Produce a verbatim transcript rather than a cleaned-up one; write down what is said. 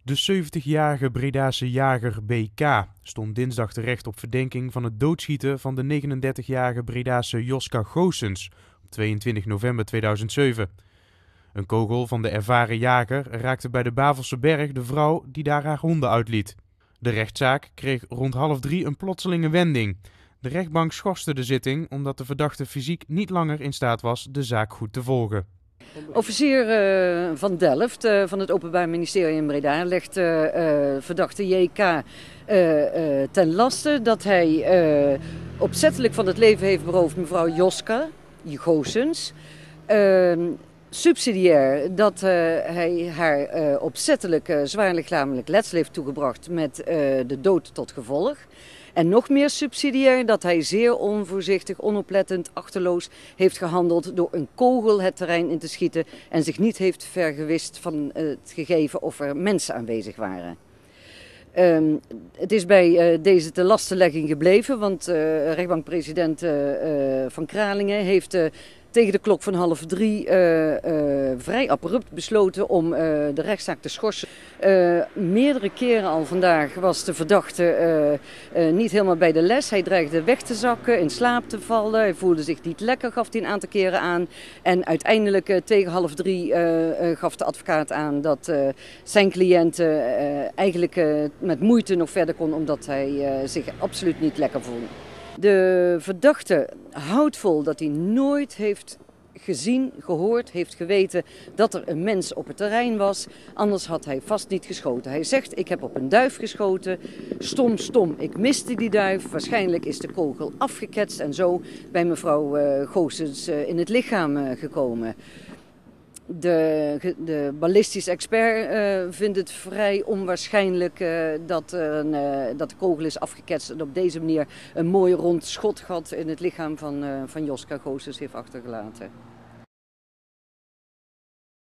De zeventigjarige Bredase jager B K stond dinsdag terecht op verdenking van het doodschieten van de negenendertigjarige Bredase Joska Goossens op tweeëntwintig november tweeduizend zeven. Een kogel van de ervaren jager raakte bij de Bavelse Berg de vrouw die daar haar honden uitliet. De rechtszaak kreeg rond half drie een plotselinge wending. De rechtbank schorste de zitting omdat de verdachte fysiek niet langer in staat was de zaak goed te volgen. Officier uh, van Delft uh, van het Openbaar Ministerie in Breda legt uh, uh, verdachte J K uh, uh, ten laste dat hij uh, opzettelijk van het leven heeft beroofd mevrouw Joska Goossens. Uh, subsidiair dat uh, hij haar uh, opzettelijk uh, zwaar lichamelijk letsel heeft toegebracht met uh, de dood tot gevolg. En nog meer subsidiair dat hij zeer onvoorzichtig, onoplettend, achterloos heeft gehandeld door een kogel het terrein in te schieten en zich niet heeft vergewist van het gegeven of er mensen aanwezig waren. Um, het is bij uh, deze te lastenlegging gebleven, want uh, rechtbankpresident uh, uh, Van Kralingen heeft uh, tegen de klok van half drie uh, uh, vrij abrupt besloten om uh, de rechtszaak te schorsen. Uh, meerdere keren al vandaag was de verdachte uh, uh, niet helemaal bij de les. Hij dreigde weg te zakken, in slaap te vallen. Hij voelde zich niet lekker, gaf hij een aantal keren aan. En uiteindelijk uh, tegen half drie uh, uh, gaf de advocaat aan dat uh, zijn cliënt uh, eigenlijk uh, met moeite nog verder kon omdat hij uh, zich absoluut niet lekker voelde. De verdachte houdt vol dat hij nooit heeft gezien, gehoord, heeft geweten dat er een mens op het terrein was. Anders had hij vast niet geschoten. Hij zegt, ik heb op een duif geschoten. Stom, stom, ik miste die duif. Waarschijnlijk is de kogel afgeketst en zo bij mevrouw uh, Goossens uh, in het lichaam uh, gekomen. De, de ballistisch expert uh, vindt het vrij onwaarschijnlijk uh, dat, uh, dat de kogel is afgeketst en op deze manier een mooi rond schotgat in het lichaam van, uh, van Joska Goossens heeft achtergelaten.